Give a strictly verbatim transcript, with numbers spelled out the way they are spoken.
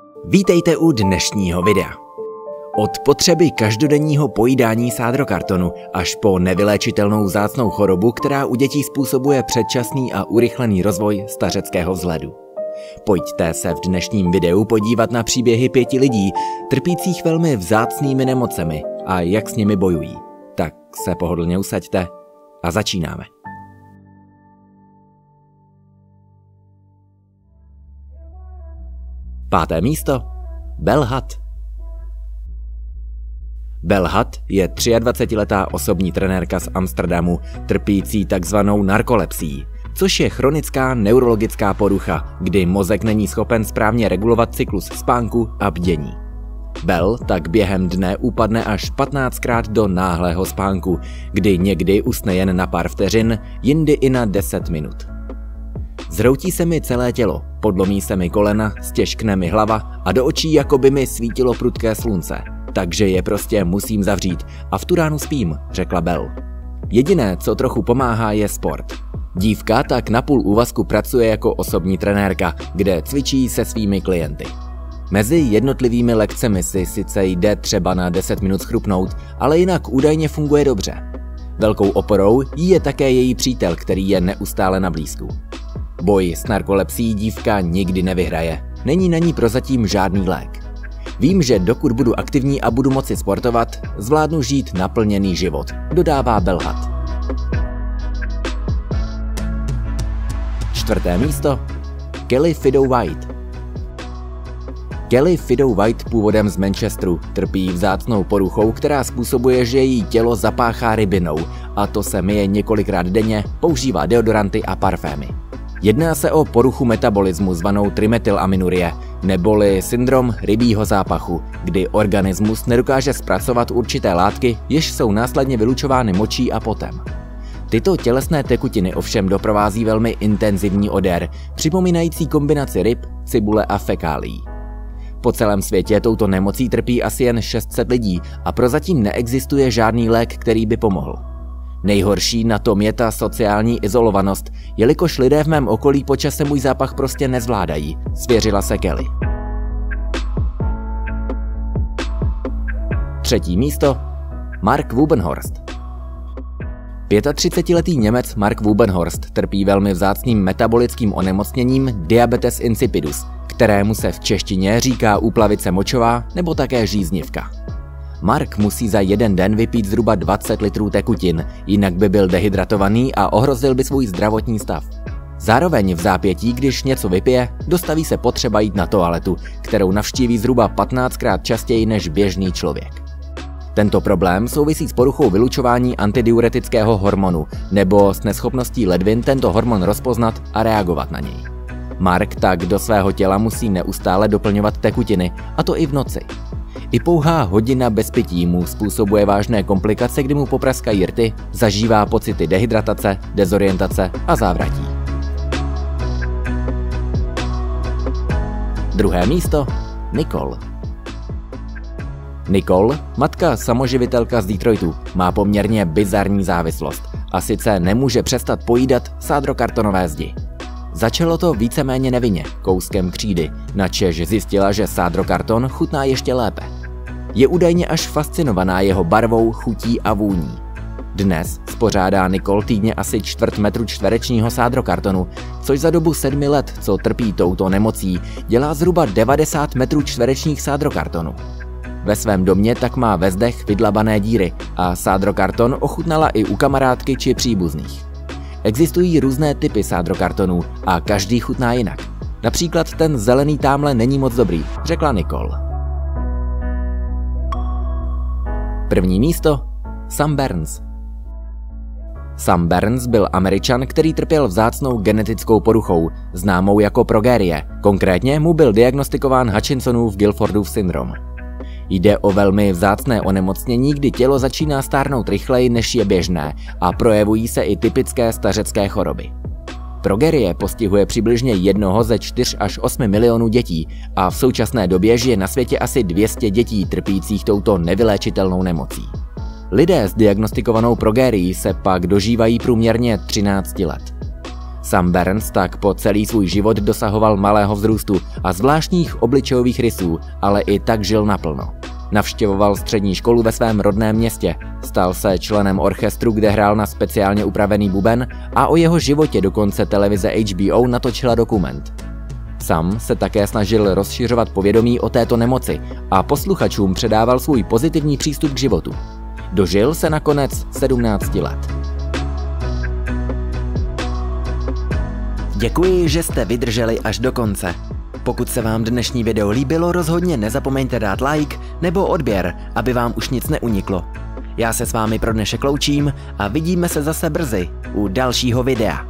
Vítejte u dnešního videa. Od potřeby každodenního pojídání sádrokartonu až po nevyléčitelnou vzácnou chorobu, která u dětí způsobuje předčasný a urychlený rozvoj stařeckého vzhledu. Pojďte se v dnešním videu podívat na příběhy pěti lidí, trpících velmi vzácnými nemocemi a jak s nimi bojují. Tak se pohodlně usaďte a začínáme. Páté místo. Belle Hutt. Belle Hutt je dvacetitříletá osobní trenérka z Amsterdamu, trpící takzvanou narkolepsií, což je chronická neurologická porucha, kdy mozek není schopen správně regulovat cyklus spánku a bdění. Belle tak během dne upadne až patnáctkrát do náhlého spánku, kdy někdy usne jen na pár vteřin, jindy i na deset minut. Zhroutí se mi celé tělo, podlomí se mi kolena, stěžkne mi hlava a do očí jako by mi svítilo prudké slunce. Takže je prostě musím zavřít a v tu ránu spím, řekla Belle. Jediné, co trochu pomáhá, je sport. Dívka tak na půl úvazku pracuje jako osobní trenérka, kde cvičí se svými klienty. Mezi jednotlivými lekcemi si sice jde třeba na deset minut schrupnout, ale jinak údajně funguje dobře. Velkou oporou jí je také její přítel, který je neustále na blízku. Boj s narkolepsií dívka nikdy nevyhraje. Není na ní prozatím žádný lék. Vím, že dokud budu aktivní a budu moci sportovat, zvládnu žít naplněný život, dodává Belle Hutt. Čtvrté místo. Kelly Fidow-White. Kelly Fidow-White původem z Manchesteru trpí vzácnou poruchou, která způsobuje, že její tělo zapáchá rybinou, a to se myje několikrát denně, používá deodoranty a parfémy. Jedná se o poruchu metabolismu zvanou trimetylaminorie, neboli syndrom rybího zápachu, kdy organismus nedokáže zpracovat určité látky, jež jsou následně vylučovány močí a potem. Tyto tělesné tekutiny ovšem doprovází velmi intenzivní odér, připomínající kombinaci ryb, cibule a fekálií. Po celém světě touto nemocí trpí asi jen šest set lidí a prozatím neexistuje žádný lék, který by pomohl. Nejhorší na tom je ta sociální izolovanost, jelikož lidé v mém okolí po čase můj zápach prostě nezvládají, svěřila se Kelly. Třetí místo. Mark Wubenhorst. třicetiletý Němec Mark Wubenhorst trpí velmi vzácným metabolickým onemocněním diabetes insipidus, kterému se v češtině říká úplavice močová nebo také žíznivka. Mark musí za jeden den vypít zhruba dvacet litrů tekutin, jinak by byl dehydratovaný a ohrozil by svůj zdravotní stav. Zároveň v zápětí, když něco vypije, dostaví se potřeba jít na toaletu, kterou navštíví zhruba patnáctkrát častěji než běžný člověk. Tento problém souvisí s poruchou vylučování antidiuretického hormonu nebo s neschopností ledvin tento hormon rozpoznat a reagovat na něj. Mark tak do svého těla musí neustále doplňovat tekutiny, a to i v noci. I pouhá hodina bez pití mu způsobuje vážné komplikace, kdy mu popraskají rty, zažívá pocity dehydratace, dezorientace a závratí. Druhé místo. Nicole. Nicole, matka samoživitelka z Detroitu, má poměrně bizarní závislost a sice nemůže přestat pojídat sádrokartonové zdi. Začalo to víceméně nevinně, kouskem křídy, načež zjistila, že sádrokarton chutná ještě lépe. Je údajně až fascinovaná jeho barvou, chutí a vůní. Dnes spořádá Nicole týdně asi čtvrt metru čtverečního sádrokartonu, což za dobu sedmi let, co trpí touto nemocí, dělá zhruba devadesát metrů čtverečních sádrokartonu. Ve svém domě tak má ve zdech vydlabané díry a sádrokarton ochutnala i u kamarádky či příbuzných. Existují různé typy sádrokartonů a každý chutná jinak. Například ten zelený támhle není moc dobrý, řekla Nicole. První místo. Sam Burns. Sam Burns byl Američan, který trpěl vzácnou genetickou poruchou, známou jako progerie. Konkrétně mu byl diagnostikován Hutchinsonův Gilfordův syndrom. Jde o velmi vzácné onemocnění, kdy tělo začíná stárnout rychleji, než je běžné, a projevují se i typické stařecké choroby. Progerie postihuje přibližně jednoho ze čtyř až osmi milionů dětí a v současné době žije na světě asi dvě stě dětí trpících touto nevyléčitelnou nemocí. Lidé s diagnostikovanou progerií se pak dožívají průměrně třináct let. Sam Burns tak po celý svůj život dosahoval malého vzrůstu a zvláštních obličejových rysů, ale i tak žil naplno. Navštěvoval střední školu ve svém rodném městě, stal se členem orchestru, kde hrál na speciálně upravený buben a o jeho životě dokonce televize H B O natočila dokument. Sam se také snažil rozšiřovat povědomí o této nemoci a posluchačům předával svůj pozitivní přístup k životu. Dožil se nakonec sedmnácti let. Děkuji, že jste vydrželi až do konce. Pokud se vám dnešní video líbilo, rozhodně nezapomeňte dát like nebo odběr, aby vám už nic neuniklo. Já se s vámi pro dnešek loučím a vidíme se zase brzy u dalšího videa.